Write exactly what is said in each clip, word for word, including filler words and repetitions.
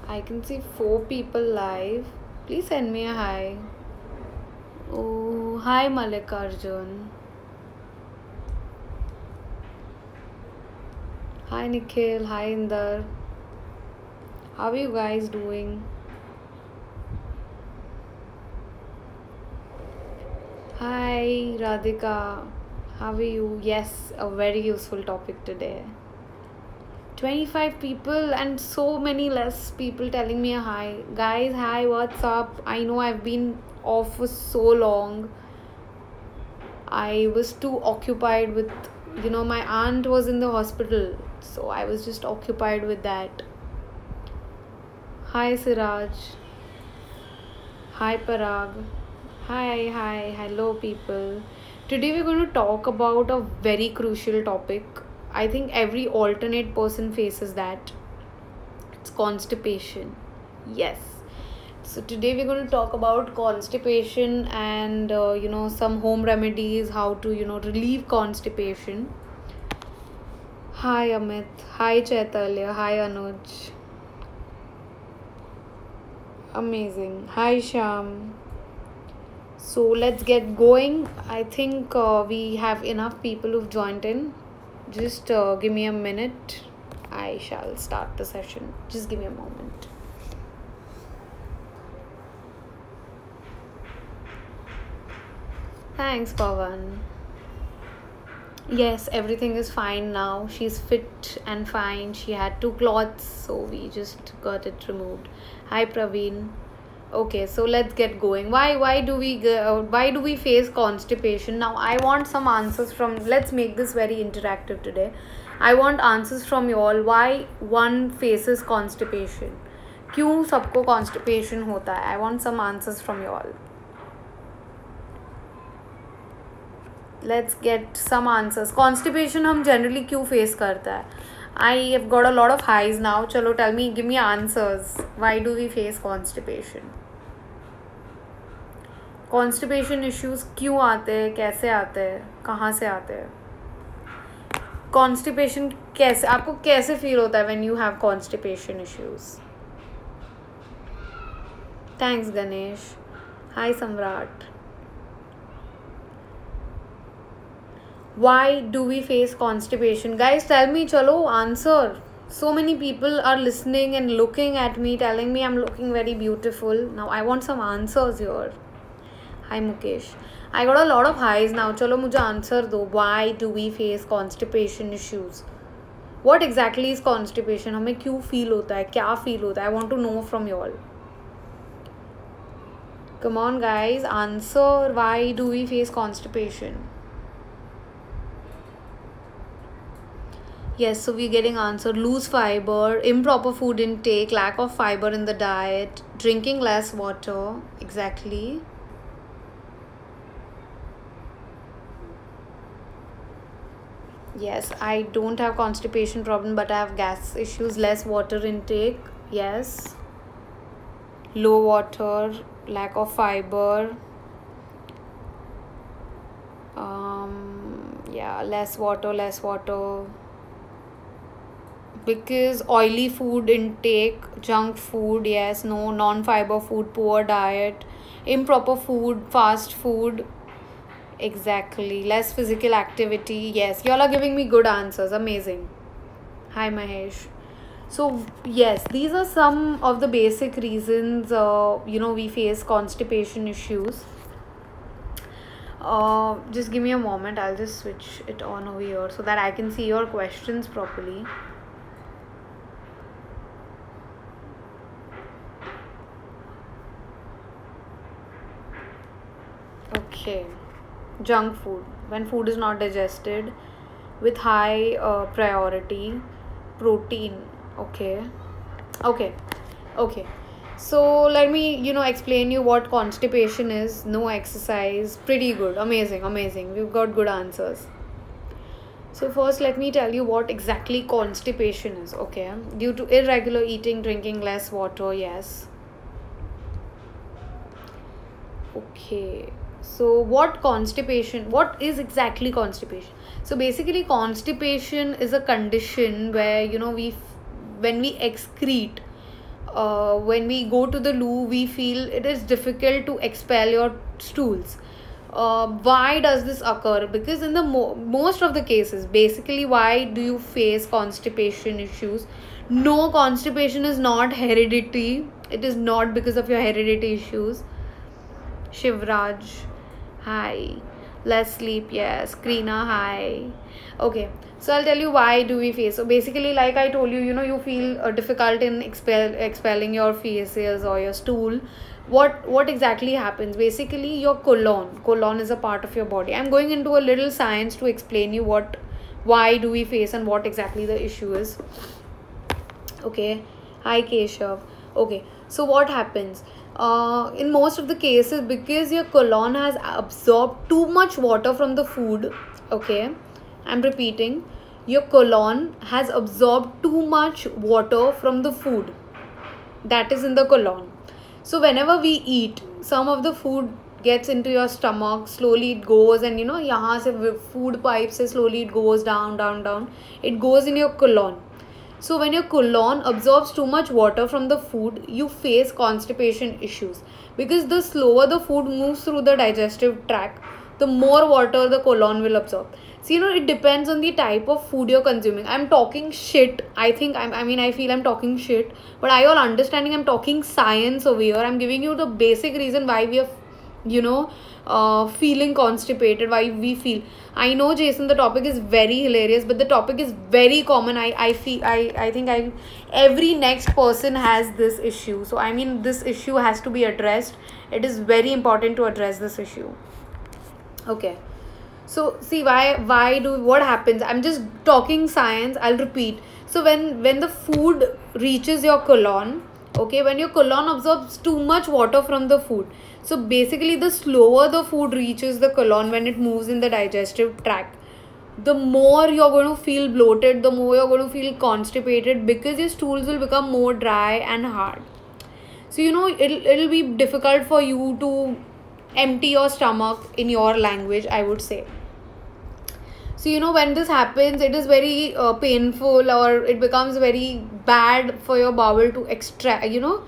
I can see four people live. Please send me a hi. Oh, hi Mallikarjun. Hi Nikhil. Hi Inder. How are you guys doing? Hi Radhika. How are you? Yes, a very useful topic today. twenty-five people and so many less people telling me a hi. Guys, hi, what's up? I know I've been off for so long. I was too occupied with, you know, my aunt was in the hospital. So I was just occupied with that. Hi, Siraj. Hi, Parag. Hi, hi, hello, people. Today we're going to talk about a very crucial topic. I think every alternate person faces that. It's constipation. Yes. So today we're going to talk about constipation and uh, you know some home remedies, how to you know relieve constipation. Hi Amit. Hi Chaitanya. Hi Anuj. Amazing. Hi Sham. So let's get going. I think uh, we have enough people who've joined in. Just uh, give me a minute. I shall start the session. Just give me a moment. Thanks, Pawan. Yes, everything is fine now. She's fit and fine. She had two clots, so we just got it removed. Hi, Praveen. Okay, so let's get going. Why why do we uh, why do we face constipation? Now I want some answers from, let's make this very interactive today. I want answers from you all. Why one faces constipation? क्यों सबको constipation होता है? I want some answers from you all. Let's get some answers. Constipation हम generally क्यों face करता है? I have got a lot of highs now. चलो, tell me, give me answers. Why do we face constipation? Constipation issues क्यों आते हैं, कैसे आते हैं, कहाँ से आते हैं? कॉन्स्टिपेशन कैसे, आपको कैसे फील होता है when you have constipation issues? Thanks Ganesh. Hi Samrat. Why do we face constipation? Guys, tell me, chalo, answer. So many people are listening and looking at me, telling me I'm looking very beautiful. Now I want some answers here. Hi Mukesh. I got a lot of highs now. Chalo, mujhe answer do. Why do we face constipation issues? What exactly is constipation? हमें क्यों feel होता है, क्या feel होता है? I want to know from you all. Come on guys, answer. Why do we face constipation? Yes, so we're getting answered. Loose fiber, improper food intake, lack of fiber in the diet, drinking less water. Exactly. Yes, I don't have constipation problem, but I have gas issues. Less water intake. Yes. Low water, lack of fiber. Um, yeah, less water, less water. Because oily food intake, junk food, yes, no, non-fiber food, poor diet, improper food, fast food. Exactly. Less physical activity. Yes, y'all are giving me good answers. Amazing. Hi Mahesh. So yes, these are some of the basic reasons uh, you know we face constipation issues. Uh, just give me a moment. I'll just switch it on over here so that I can see your questions properly. Okay. Junk food. When food is not digested, with high uh, priority. Protein. Okay. Okay. Okay. So let me, you know, explain you what constipation is. No exercise. Pretty good. Amazing. Amazing. We've got good answers. So first let me tell you what exactly constipation is. Okay. Due to irregular eating, drinking less water. Yes. Okay. So what constipation, what is exactly constipation? So basically constipation is a condition where, you know, we, when we excrete uh, when we go to the loo, we feel it is difficult to expel your stools. Uh, why does this occur? Because in the mo- most of the cases, basically, why do you face constipation issues? No, constipation is not hereditary. It is not because of your heredity issues. Shivraj, hi. Less sleep, yes. Krina, hi. Okay, so I'll tell you why do we face. So basically, like I told you, you know, you feel uh, difficult in expel expelling your feces or your stool. What what exactly happens? Basically, your colon. Colon is a part of your body. I'm going into a little science to explain you what, why do we face and what exactly the issue is. Okay, hi Keshav. Okay, so what happens? Uh, in most of the cases, because your colon has absorbed too much water from the food, okay, I'm repeating, your colon has absorbed too much water from the food that is in the colon. So whenever we eat, some of the food gets into your stomach, slowly it goes, and you know, yahan se food pipes se slowly it goes down, down, down. It goes in your colon. So when your colon absorbs too much water from the food, you face constipation issues. Because the slower the food moves through the digestive tract, the more water the colon will absorb. So, you know, it depends on the type of food you're consuming. I'm talking shit. I think, I'm, I mean, I feel I'm talking shit. But are you all understanding? I'm talking science over here. I'm giving you the basic reason why we are, you know, uh, feeling constipated, why we feel. I know, Jason, the topic is very hilarious, but the topic is very common. I, I feel I, I think I every next person has this issue. So I mean, this issue has to be addressed. It is very important to address this issue. Okay. So see why why do what happens? I'm just talking science. I'll repeat. So when when the food reaches your colon, okay, when your colon absorbs too much water from the food, so basically the slower the food reaches the colon when it moves in the digestive tract, the more you're going to feel bloated, the more you're going to feel constipated, because your stools will become more dry and hard. So you know, it'll, it'll be difficult for you to empty your stomach, in your language, I would say. So you know, when this happens, it is very uh, painful, or it becomes very bad for your bowel to extract, you know.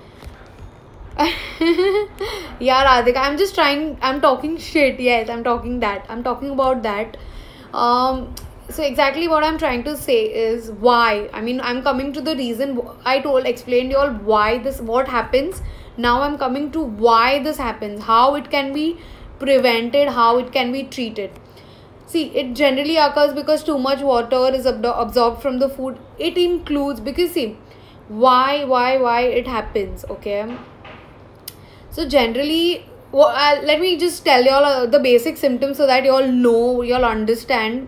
Yeah, Radhika, I'm just trying, I'm talking shit. Yes, I'm talking that. I'm talking about that. Um, so exactly what I'm trying to say is why. I mean, I'm coming to the reason. I told, explained you all why this, what happens. Now I'm coming to why this happens, how it can be prevented, how it can be treated. See, it generally occurs because too much water is abdo- absorbed from the food. It includes, because see, why, why, why it happens, okay? So generally, well, uh, let me just tell you all uh, the basic symptoms so that you all know, you all understand.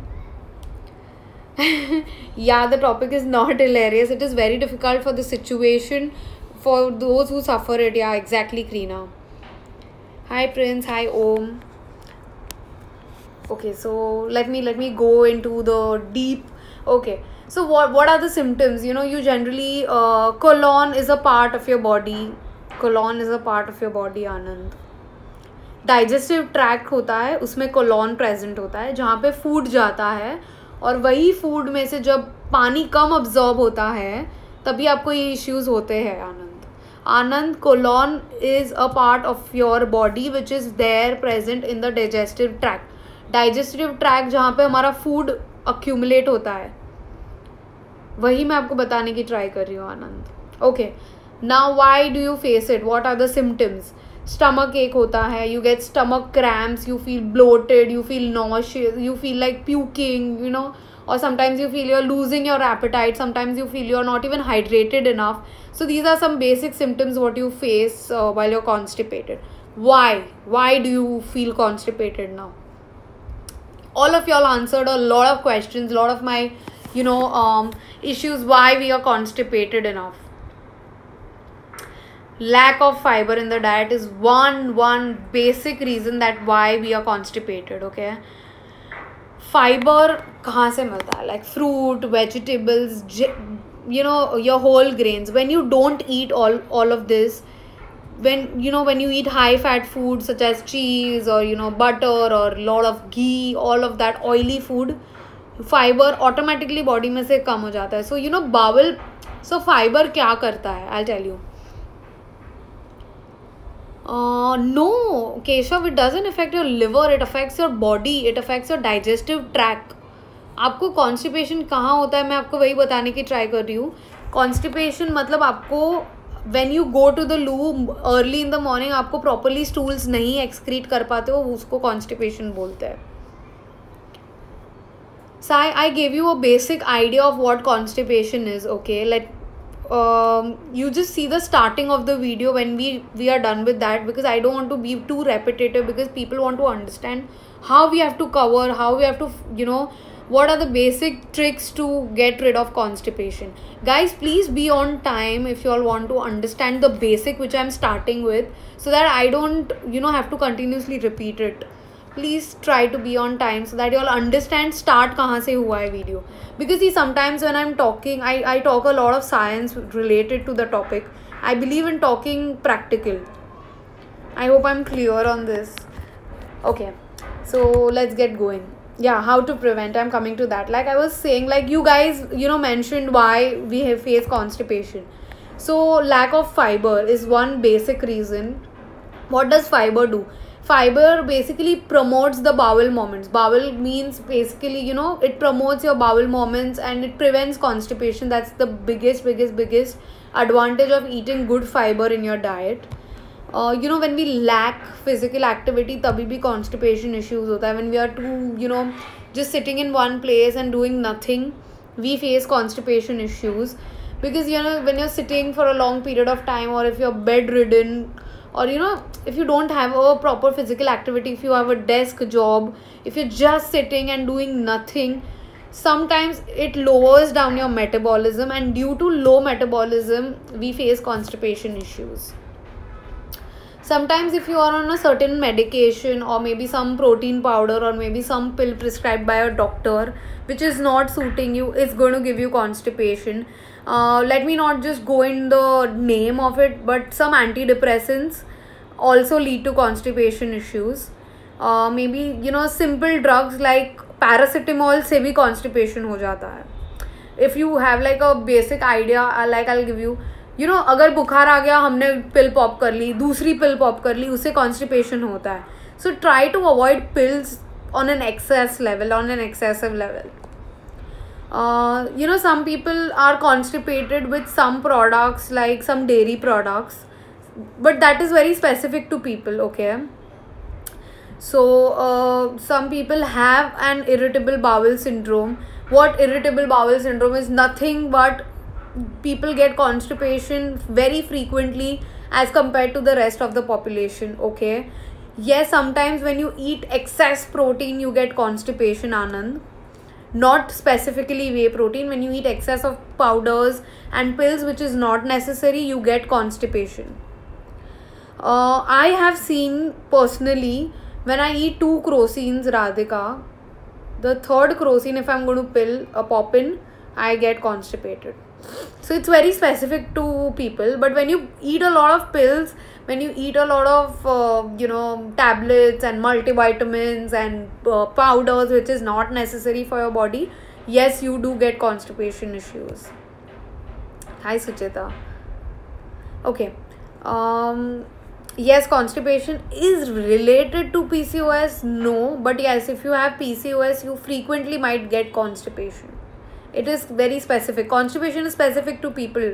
Yeah, the topic is not hilarious. It is very difficult for the situation, for those who suffer it. Yeah, exactly, Krina. Hi, Prince. Hi, Om. Okay, so let me let me go into the deep. Okay, so what what are the symptoms? You know, you generally uh, colon is a part of your body. Colon is a part of your body, Anand. Digestive tract होता है, उसमें colon present होता है, जहाँ पे food जाता है, और वही food में से जब पानी कम absorb होता है, तभी आपको ये issues होते हैं, आनंद. Anand, colon is a part of your body which is there present in the digestive tract. Digestive tract जहाँ पे हमारा food accumulate होता है, वही मैं आपको बताने की try कर रही हूँ, आनंद. Okay. Now why do you face it? What are the symptoms? Stomach ache hota hai, you get stomach cramps, you feel bloated, you feel nauseous, you feel like puking, you know, or sometimes you feel you're losing your appetite, sometimes you feel you're not even hydrated enough. So these are some basic symptoms what you face uh, while you're constipated. Why? Why do you feel constipated now? All of y'all answered a lot of questions, a lot of my, you know, um, issues why we are constipated enough. Lack of fiber in the diet is one one basic reason that why we are constipated. Okay, fiber कहाँ से मिलता है? Like fruit, vegetables, you know, your whole grains. When you don't eat all all of this, when you know when you eat high fat food such as cheese or you know butter or lot of ghee, all of that oily food, fiber automatically body में से कम हो जाता है. So you know bowel, so fiber क्या करता है? I'll tell you. Uh, no, Keshav, it doesn't affect your liver, it affects your body, it affects your digestive tract. आपको constipation कहाँ होता है, मैं आपको वही बताने की ट्राई कर रही हूँ. कॉन्स्टिपेशन मतलब आपको when you go to the loo early in the morning आपको properly stools नहीं excrete कर पाते हो, उसको constipation बोलते हैं. So I, I gave you a basic idea of what constipation is, okay? Let um, you just see the starting of the video when we, we are done with that, because I don't want to be too repetitive, because people want to understand how we have to cover, how we have to, you know, what are the basic tricks to get rid of constipation. Guys, please be on time if you all want to understand the basic which I'm starting with, so that I don't, you know, have to continuously repeat it. Please try to be on time so that you all understand start kahan se hua hai video. Because see, sometimes when I'm talking, I, I talk a lot of science related to the topic. I believe in talking practical. I hope I'm clear on this. Okay, so let's get going. Yeah, how to prevent, I'm coming to that. Like I was saying, like you guys, you know, mentioned why we have faced constipation. So lack of fiber is one basic reason. What does fiber do? Fiber basically promotes the bowel movements. Bowel means basically, you know, it promotes your bowel movements and it prevents constipation. That's the biggest, biggest, biggest advantage of eating good fiber in your diet. Uh, you know, when we lack physical activity, tabhi bhi constipation issues hota hai. When we are too, you know, just sitting in one place and doing nothing, we face constipation issues. Because, you know, when you're sitting for a long period of time, or if you're bedridden, or you know, if you don't have a proper physical activity, if you have a desk job, if you're just sitting and doing nothing, sometimes it lowers down your metabolism, and due to low metabolism, we face constipation issues. Sometimes if you are on a certain medication, or maybe some protein powder, or maybe some pill prescribed by a doctor which is not suiting you, it's going to give you constipation. Uh, let me not just go in the name of it, but some antidepressants also lead to constipation issues. Uh, maybe, you know, simple drugs like paracetamol se bhi constipation ho jata hai. If you have like a basic idea, like I'll give you, you know, अगर बुखार आ गया, हमने pill pop कर ली, दूसरी pill pop कर ली, उससे constipation होता है. So try to avoid pills on an excess level, on an excessive level. Uh, you know, some people are constipated with some products, like some dairy products, but that is very specific to people, okay? So uh, some people have an irritable bowel syndrome. What irritable bowel syndrome is? Nothing but people get constipation very frequently as compared to the rest of the population, okay? Yes, sometimes when you eat excess protein, you get constipation, Anand. Not specifically whey protein. When you eat excess of powders and pills which is not necessary, you get constipation. Uh, I have seen personally, when I eat two crosines, Radhika, the third crosine, if I'm going to pill a pop in, I get constipated. So it's very specific to people. But when you eat a lot of pills, when you eat a lot of uh, you know, tablets and multivitamins and uh, powders which is not necessary for your body, yes, you do get constipation issues. Hi Suchita. Okay. Um, yes, constipation is related to P C O S. No, but yes, if you have P C O S, you frequently might get constipation. It is very specific. Constipation is specific to people.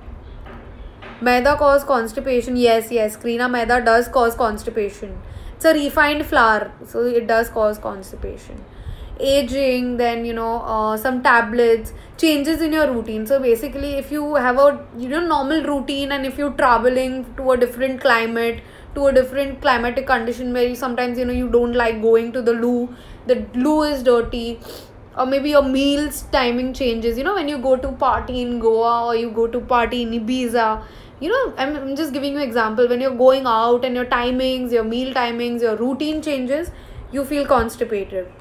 Maida cause constipation. Yes, yes. Krina, maida does cause constipation. It's a refined flour, so it does cause constipation. Aging, then, you know, uh, some tablets, changes in your routine. So basically, if you have a, you know, normal routine, and if you're traveling to a different climate, to a different climatic condition where you sometimes, you know, you don't like going to the loo, the loo is dirty, or maybe your meals timing changes, you know, when you go to party in Goa or you go to party in Ibiza, you know, I'm, I'm just giving you an example. When you're going out and your timings, your meal timings, your routine changes, you feel constipated.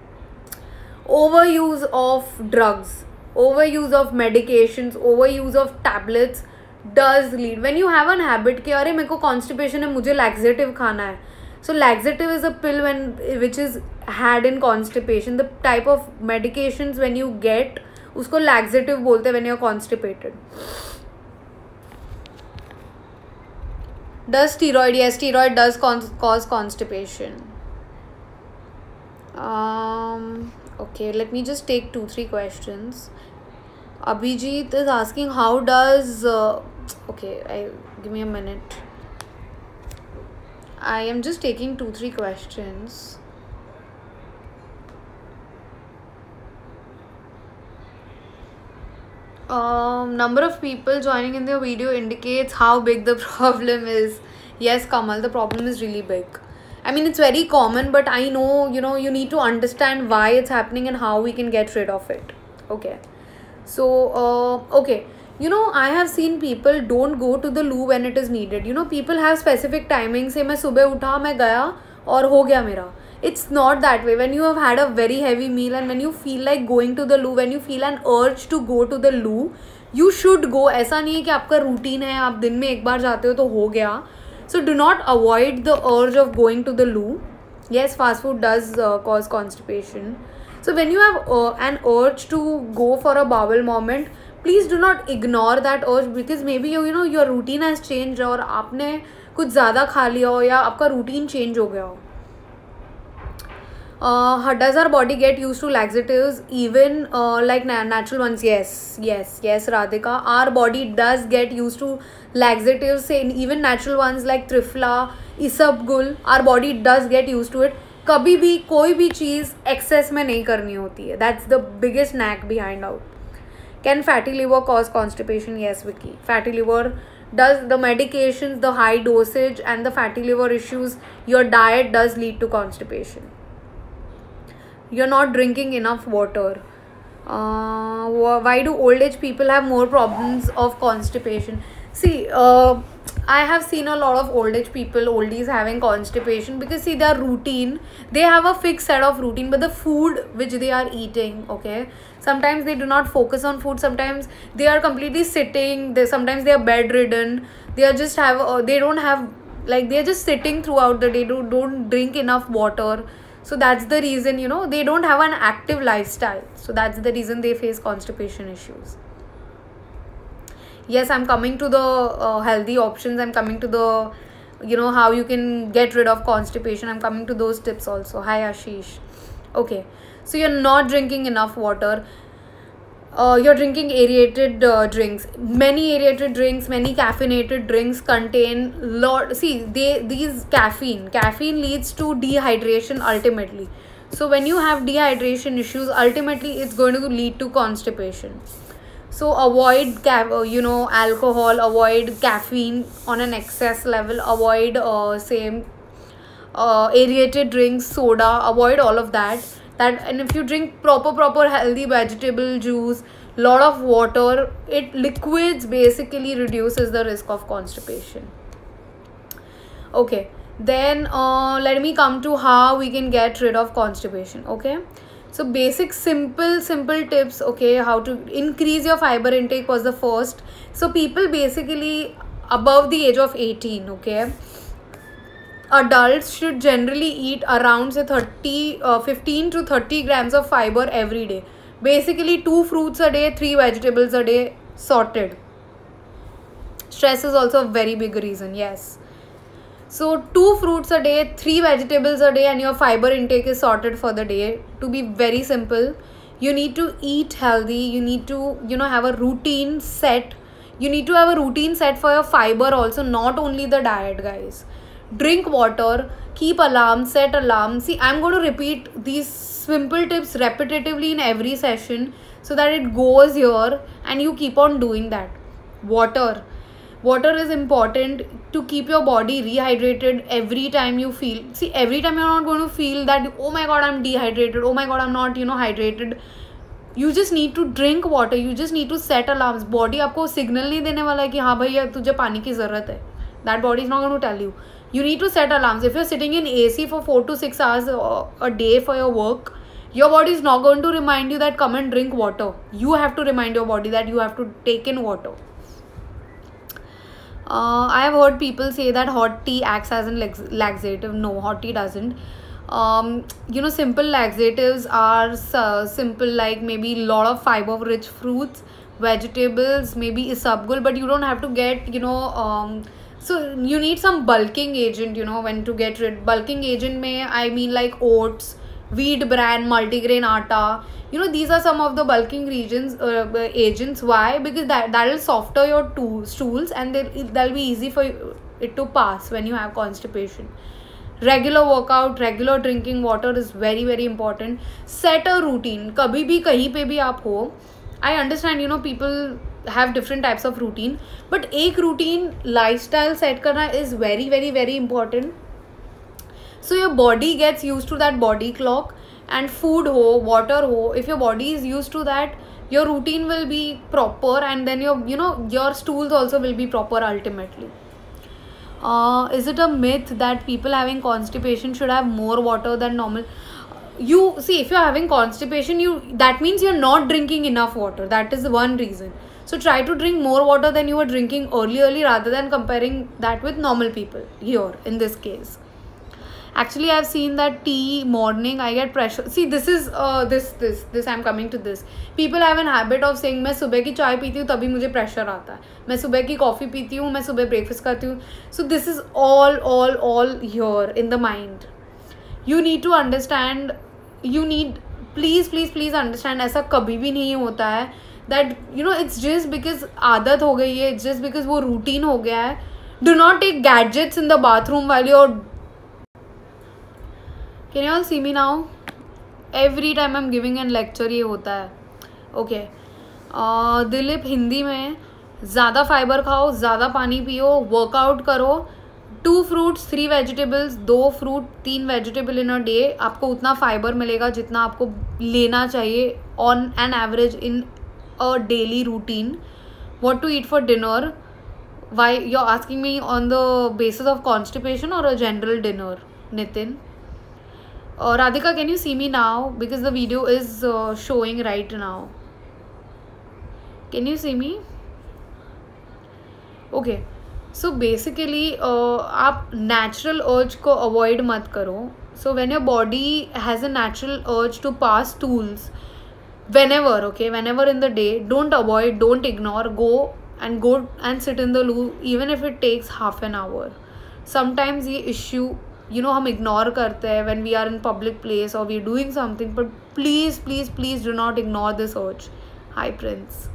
Overuse of drugs, overuse of medications, overuse of tablets does lead. When you have an habit कि अरे मेरे को constipation है, मुझे laxative खाना है. So laxative is a pill when which is had in constipation. The type of medications when you get, उसको laxative बोलते हैं when you're constipated. Does steroid? Yes, steroid does con- cause constipation. Um. Okay, let me just take two, three questions. Abhijit is asking, how does... Uh, okay, I give me a minute. I am just taking two, three questions. Um, number of people joining in the video indicates how big the problem is. Yes, Kamal, the problem is really big. I mean, it's very common, but I know, you know, you need to understand why it's happening and how we can get rid of it. Okay. So, uh, okay. You know, I have seen people don't go to the loo when it is needed. You know, people have specific timings. Say, मैं सुबह उठा, मैं गया और हो गया मेरा. It's not that way. When you have had a very heavy meal and when you feel like going to the loo, when you feel an urge to go to the loo, you should go. ऐसा नहीं है कि आपका routine है, आप दिन में एक बार जाते हो तो हो गया. So do not avoid the urge of going to the loo. Yes, fast food does uh, cause constipation. So when you have uh, an urge to go for a bowel movement, please do not ignore that urge, because maybe you, you know your routine has changed और आपने कुछ ज़्यादा खा लिया हो या आपका routine change हो गया हो. Uh, does our body get used to laxatives, even uh, like na- natural ones? Yes, yes, yes, Radhika. Our body does get used to laxatives, say even natural ones like Trifla, Isabgul. Our body does get used to it. कभी भी कोई भी चीज़ excess में नहीं करनी होती है. That's the biggest knack behind out. Can fatty liver cause constipation? Yes, Vicky. Fatty liver does, the medications, the high dosage, and the fatty liver issues, your diet does lead to constipation. You're not drinking enough water. Uh, why do old age people have more problems of constipation? See, uh, I have seen a lot of old age people, oldies having constipation because see their routine, they have a fixed set of routine, but the food which they are eating, okay, sometimes they do not focus on food, sometimes they are completely sitting, they sometimes they are bedridden, they are just have, uh, they don't have, like they are just sitting throughout the day, do, don't drink enough water. So that's the reason, you know, they don't have an active lifestyle. So that's the reason they face constipation issues. Yes, I'm coming to the uh, healthy options. I'm coming to the, you know, how you can get rid of constipation. I'm coming to those tips also. Hi, Ashish. Okay. So you're not drinking enough water. Uh, you're drinking aerated uh, drinks. Many aerated drinks, many caffeinated drinks contain lot. See, they these caffeine. Caffeine leads to dehydration ultimately. So when you have dehydration issues, ultimately it's going to lead to constipation. So avoid, ca- uh, you know, alcohol. Avoid caffeine on an excess level. Avoid, uh, same, uh, aerated drinks, soda. Avoid all of that. That and if you drink proper proper healthy vegetable juice, lot of water, it liquids basically reduces the risk of constipation. Okay, then uh, let me come to how we can get rid of constipation. Okay, so basic simple simple tips. Okay, how to increase your fiber intake was the first. So people basically above the age of eighteen, okay, adults should generally eat around say thirty, uh, fifteen to thirty grams of fiber every day. Basically two fruits a day, three vegetables a day, sorted. Stress is also a very big reason. Yes, so two fruits a day, three vegetables a day, and your fiber intake is sorted for the day. To be very simple, you need to eat healthy. You need to, you know, have a routine set. You need to have a routine set for your fiber also, not only the diet, guys. Drink water, keep alarm, set alarm. See, I'm going to repeat these simple tips repetitively in every session so that it goes here and you keep on doing that. Water. Water is important to keep your body rehydrated every time you feel. See, every time you're not going to feel that, oh my god, I'm dehydrated. Oh my god, I'm not, you know, hydrated. You just need to drink water. You just need to set alarms. Body आपको signal नहीं देने वाला है कि हाँ भैया तुझे पानी की ज़रूरत है. That body is not going to tell you. You need to set alarms. If you're sitting in A C for four to six hours a day for your work, your body is not going to remind you that come and drink water. You have to remind your body that you have to take in water. Uh, I have heard people say that hot tea acts as a lax- laxative. No, hot tea doesn't. Um, you know, simple laxatives are uh, simple, like maybe a lot of fiber rich fruits, vegetables, maybe isabgul, but you don't have to get, you know, um, So you need some bulking agent, you know, when to get rid. Bulking agent may I mean like oats, wheat bran, multigrain atta. You know, these are some of the bulking regions uh, agents. Why? Because that that will softer your two stools, and they'll, that'll be easy for you, it to pass when you have constipation. Regular workout, regular drinking water is very very important. Set a routine. कभी भी कहीं पे भी आप हो. I understand, you know, people have different types of routine, but एक routine lifestyle set करना is very very very important. So your body gets used to that body clock, and food ho, water ho, if your body is used to that, your routine will be proper, and then your, you know, your stools also will be proper ultimately. Uh, is it a myth that people having constipation should have more water than normal? You see, if you're having constipation, you that means you're not drinking enough water. That is one reason. So try to drink more water than you were drinking early, rather than comparing that with normal people here in this case. Actually, I've seen that tea morning, I get pressure. See, this is uh, this this this I'm coming to this. People have an habit of saying मैं सुबह की चाय पीती हूँ तभी मुझे pressure आता है. मैं सुबह की coffee पीती हूँ, मैं सुबह breakfast करती हूँ. So this is all all all here in the mind. You need to understand. You need please please please understand. ऐसा कभी भी नहीं होता है. That, you know, it's just because आदत हो गई है. It's just because वो routine हो गया है. Do not take gadgets in the bathroom while you're. Can you all see me now? Every time I'm giving a lecture ये होता है. Okay. uh, दिलीप हिंदी में ज़्यादा फाइबर खाओ, ज़्यादा पानी पियो, वर्कआउट करो. टू फ्रूट्स, थ्री वेजिटेबल्स, दो फ्रूट, तीन वेजिटेबल इन अ डे. आपको उतना फाइबर मिलेगा जितना आपको लेना चाहिए on an average in a daily routine. What to eat for dinner? Why you are asking me on the basis of constipation और a general dinner? Nitin. Uh, Radhika, can you see me now? Because the video is uh, showing right now. Can you see me? Okay. So basically, uh, आप natural urge को avoid मत करो. So when your body has a natural urge to pass stools, whenever, okay, whenever in the day, don't avoid, don't ignore, go and go and sit in the loo, even if it takes half an hour. Sometimes ये issue, you know, हम ignore करते हैं when we are in public place or we are doing something, but please please please do not ignore this urge. Hi Prince.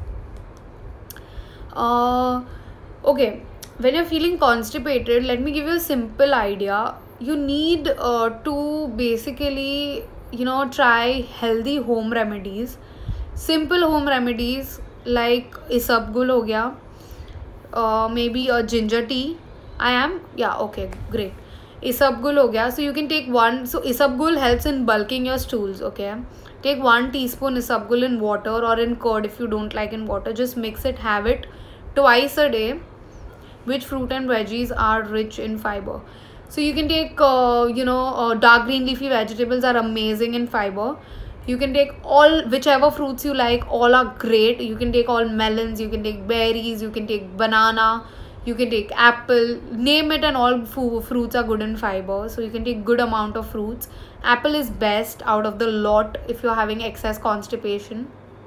Uh, okay, when you're feeling constipated, let me give you a simple idea. You need uh, to basically, you know, try healthy home remedies. Simple home remedies like isabgul हो गया, uh, maybe a ginger tea. I am, yeah, okay, great. Isabgul हो गया. So you can take one. So isabgul helps in bulking your stools. Okay, take one teaspoon isabgul in water or in curd if you don't like in water. Just mix it. Have it twice a day. Which fruit and veggies are rich in fiber? So you can take, uh, you know, uh, dark green leafy vegetables are amazing in fiber. You can take all whichever fruits you like. All are great. You can take all melons. You can take berries. You can take banana. You can take apple, name it, and all fruits are good in fiber. So you can take good amount of fruits. Apple is best out of the lot if you're having excess constipation.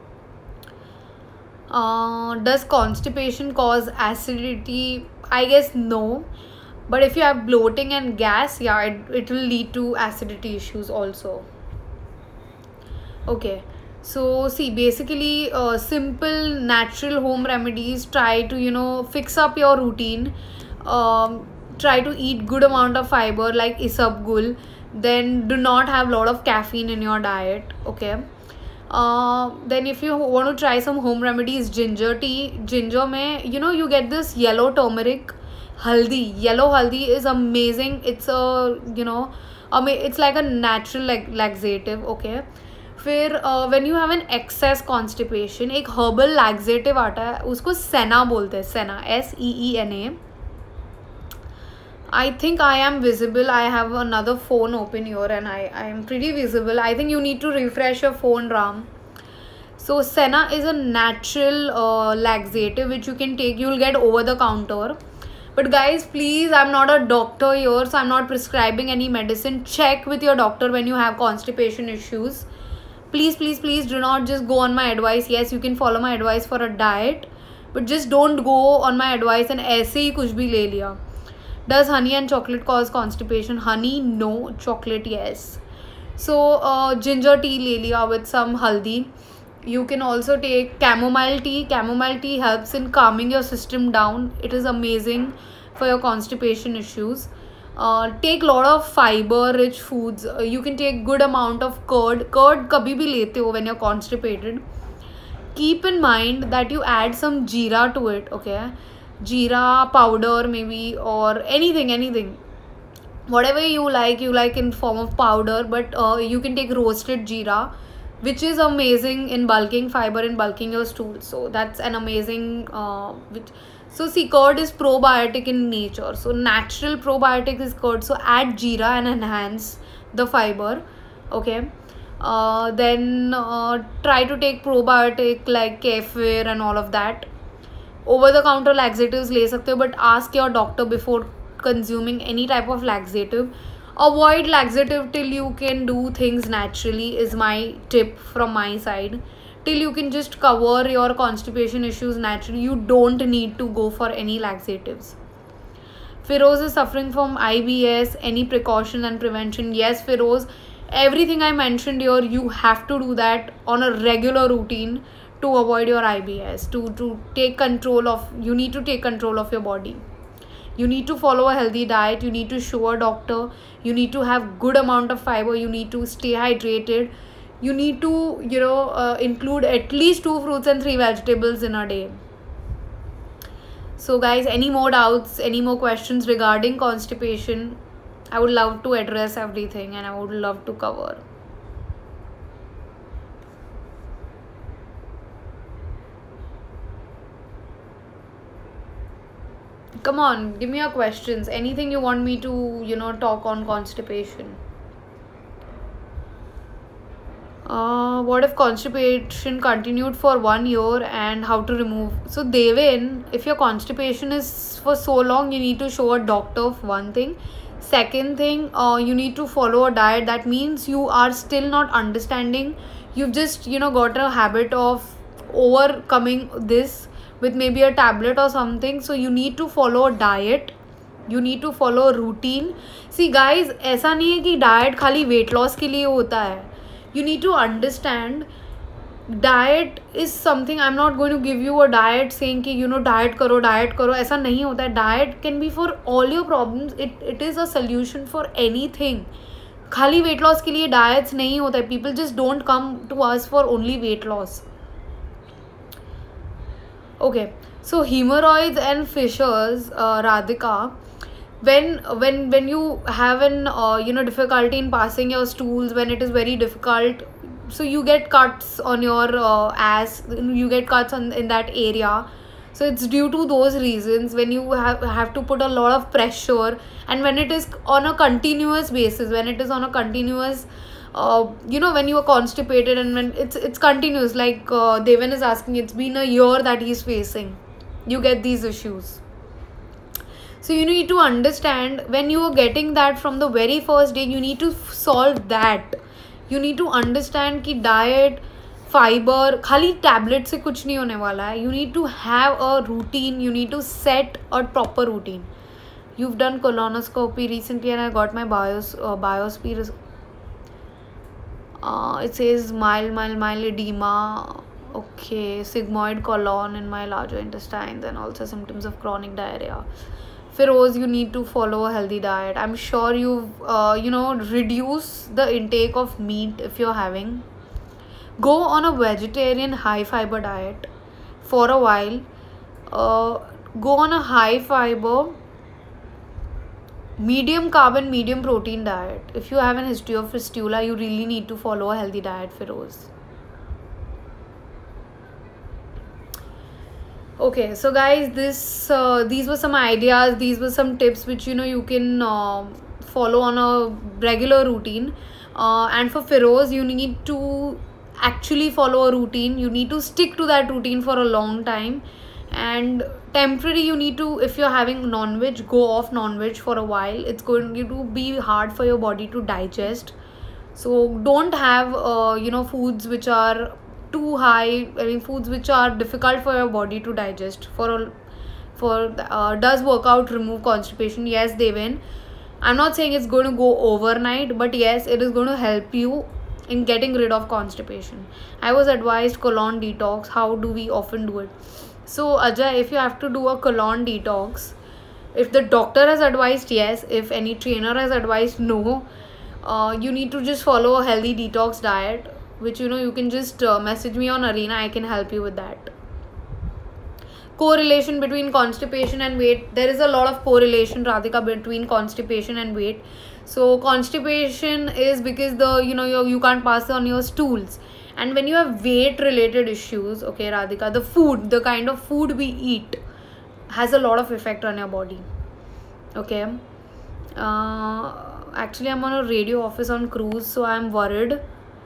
Uh, does constipation cause acidity? I guess no. But if you have bloating and gas, yeah, it, it will lead to acidity issues also. Okay. So see, basically uh, simple natural home remedies. Try to, you know, fix up your routine. Um, try to eat good amount of fiber like isabgul. Then do not have lot of caffeine in your diet. Okay. Uh, then if you want to try some home remedies, ginger tea. Ginger mein, you know, you get this yellow turmeric. Haldi. Yellow haldi is amazing. It's a, you know, I mean, it's like a natural like laxative. Okay. फिर when you have an excess constipation, एक herbal laxative आता है, उसको senna बोलते हैं. Senna, S E E N A. I think I am visible. I have another phone open your and I I am pretty visible. I think you need to refresh your phone, Ram. So senna is a natural uh, laxative which you can take. You will get over the counter. But guys, please, I'm not a doctor here, so I'm not prescribing any medicine. Check with your doctor when you have constipation issues. Please, please, please do not just go on my advice. Yes, you can follow my advice for a diet, but just don't go on my advice and ऐसे ही कुछ भी ले लिया. Does honey and chocolate cause constipation? Honey, no. Chocolate, yes. So uh, ginger tea le liya with some haldi. You can also take chamomile tea. Chamomile tea helps in calming your system down. It is amazing for your constipation issues. Uh, take lot of fiber rich foods. Uh, you can take good amount of curd. Curd kabhi bhi lete ho when you're constipated. Keep in mind that you add some jeera to it, okay? Jeera powder maybe, or anything, anything. Whatever you like, you like in form of powder, but uh, you can take roasted jeera, which is amazing in bulking fiber, in bulking your stool. So that's an amazing uh, which so see, curd is probiotic in nature, so natural probiotic is curd. So add jeera and enhance the fiber, okay? Uh, then uh, try to take probiotic like kefir and all of that. Over the counter laxatives ले सकते हो, but ask your doctor before consuming any type of laxative. Avoid laxative till you can do things naturally is my tip from my side. Till you can just cover your constipation issues naturally, you don't need to go for any laxatives. Firoz is suffering from I B S. Any precaution and prevention? Yes, Firoz. Everything I mentioned here, you have to do that on a regular routine to avoid your I B S. To to take control of, you need to take control of your body. You need to follow a healthy diet. You need to show a doctor. You need to have good amount of fiber. You need to stay hydrated. You need to, you know, uh, include at least two fruits and three vegetables in a day. So guys, any more doubts, any more questions regarding constipation? I would love to address everything and I would love to cover. Come on, give me your questions. Anything you want me to, you know, talk on constipation. Uh, what if constipation continued for one year and how to remove? So Devin, if your constipation is for so long, you need to show a doctor for one thing. Second thing, uh, you need to follow a diet. That means you are still not understanding. You've just, you know, got a habit of overcoming this with maybe a tablet or something. So you need to follow a diet. You need to follow a routine. See guys, ऐसा नहीं है कि diet खाली weight loss के लिए होता है. You need to understand diet is something. I'm not going to give you a diet saying कि you know diet करो diet करो, ऐसा नहीं होता है. Diet can be for all your problems. It it is a solution for anything. खाली weight loss के लिए diets नहीं होता है. People just don't come to us for only weight loss. Okay, so hemorrhoids and fissures, uh, Radhika, when when when you have an uh, you know difficulty in passing your stools, when it is very difficult, so you get cuts on your uh, ass, you get cuts on in that area. So it's due to those reasons when you have have to put a lot of pressure, and when it is on a continuous basis, when it is on a continuous uh, you know when you are constipated and when it's it's continuous, like uh, Devan is asking, it's been a year that he's facing, you get these issues. So you need to understand, when you are getting that from the very first day, you need to solve that. You need to understand कि diet, fiber, खाली tablet से कुछ नहीं होने वाला है. You need to have a routine. You need to set a proper routine. You've done colonoscopy recently and I got my bios uh, biopsy. Uh, it says mild, mild, mild edema. Okay, sigmoid colon in my larger intestines and also symptoms of chronic diarrhea. Firoz, you need to follow a healthy diet. I'm sure you've, uh, you know, reduce the intake of meat if you're having. Go on a vegetarian high fiber diet for a while. Uh, go on a high fiber, medium carb and medium protein diet. If you have an history of fistula, you really need to follow a healthy diet, Firoz. Okay, so guys, this uh, these were some ideas, these were some tips which you know you can uh, follow on a regular routine. Uh, and for Firoz, you need to actually follow a routine. You need to stick to that routine for a long time. And temporary, you need to, if you're having non-veg, go off non-veg for a while. It's going to be hard for your body to digest. So don't have uh, you know foods which are too high. I mean foods which are difficult for your body to digest for a for uh, does workout remove constipation? Yes, Devin. I'm not saying it's going to go overnight, but yes, it is going to help you in getting rid of constipation. I was advised colon detox. How do we often do it? So Ajay, if you have to do a colon detox, if the doctor has advised, yes. If any trainer has advised, no. Uh, you need to just follow a healthy detox diet, which you know you can just uh, message me on Arena. I can help you with that. Correlation between constipation and weight. There is a lot of correlation, Radhika, between constipation and weight. So constipation is because the you know you, you can't pass on your stools, and when you have weight related issues, okay Radhika, the food, the kind of food we eat has a lot of effect on your body. Okay. Uh, actually I'm on a radio office on cruise, so I'm worried.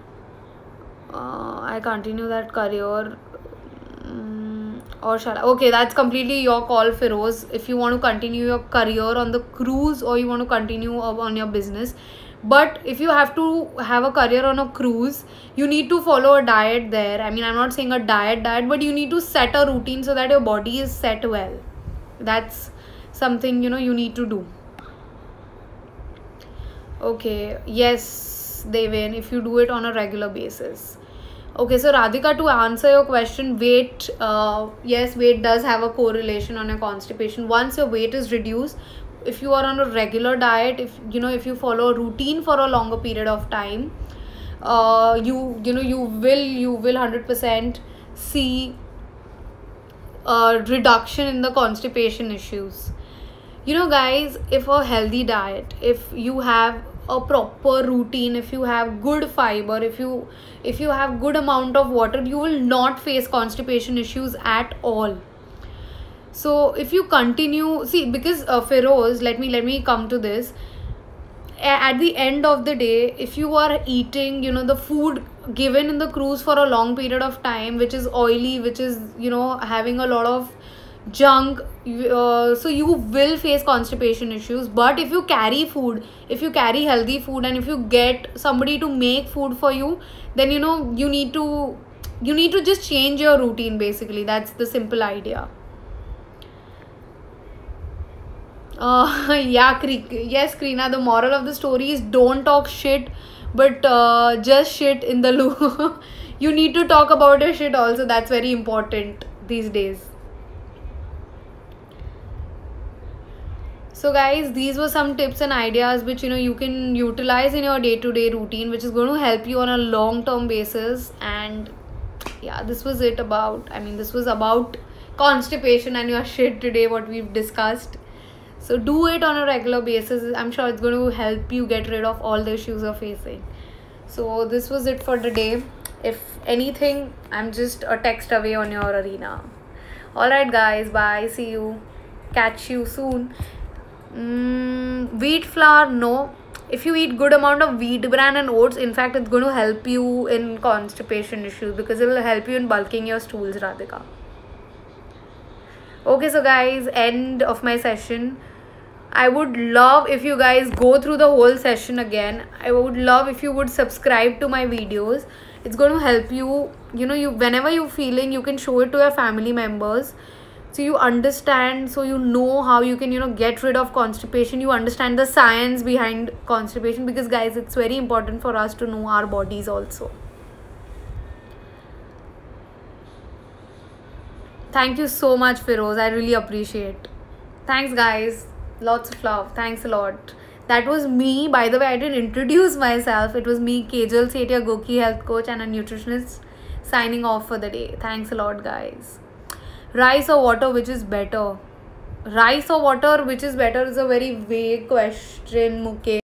Uh, I continue that career. Mm, or shall I? Okay, that's completely your call, Feroz. If you want to continue your career on the cruise or you want to continue on your business. But if you have to have a career on a cruise, you need to follow a diet there. I mean, I'm not saying a diet diet, but you need to set a routine so that your body is set well. That's something, you know, you need to do. Okay, yes, Devin, if you do it on a regular basis. Okay, so Radhika, to answer your question, weight, uh, yes, weight does have a correlation on your constipation. Once your weight is reduced, if you are on a regular diet, if you know, if you follow a routine for a longer period of time, uh, you you know, you will you will one hundred percent see a reduction in the constipation issues. You know, guys, if a healthy diet, if you have a proper routine, if you have good fiber, if you if you have good amount of water, you will not face constipation issues at all. So if you continue, see, because uh, Feroz, let me let me come to this. At the end of the day, if you are eating, you know, the food given in the cruise for a long period of time, which is oily, which is, you know, having a lot of junk, uh, so you will face constipation issues. But if you carry food, if you carry healthy food, and if you get somebody to make food for you, then you know you need to you need to just change your routine. Basically, that's the simple idea. Uh, yeah, yes, Krina, the moral of the story is don't talk shit, but uh, just shit in the loo. You need to talk about your shit also. That's very important these days. So guys, these were some tips and ideas which you know you can utilize in your day-to-day routine, which is going to help you on a long-term basis. And yeah, this was it about, I mean, this was about constipation and your shit today, what we've discussed. So do it on a regular basis. I'm sure it's going to help you get rid of all the issues you're facing. So this was it for the day. If anything, I'm just a text away on your Arena. Alright guys, bye, see you, catch you soon. Mm, wheat flour, no. If you eat good amount of wheat bran and oats, in fact, it's going to help you in constipation issues because it will help you in bulking your stools, Radhika. Okay, so guys, end of my session. I would love if you guys go through the whole session again. I would love if you would subscribe to my videos. It's going to help you, you know, you whenever you're feeling, you can show it to your family members. So you understand, so you know how you can, you know, get rid of constipation. You understand the science behind constipation, because guys, it's very important for us to know our bodies also. Thank you so much, Feroz. I really appreciate. Thanks guys. Lots of love. Thanks a lot. That was me. By the way, I didn't introduce myself. It was me, Kejal Sheth, your GOQii health coach and a nutritionist, signing off for the day. Thanks a lot, guys. Rice or water, which is better? Rice or water, which is better, is a very vague question, Mukesh.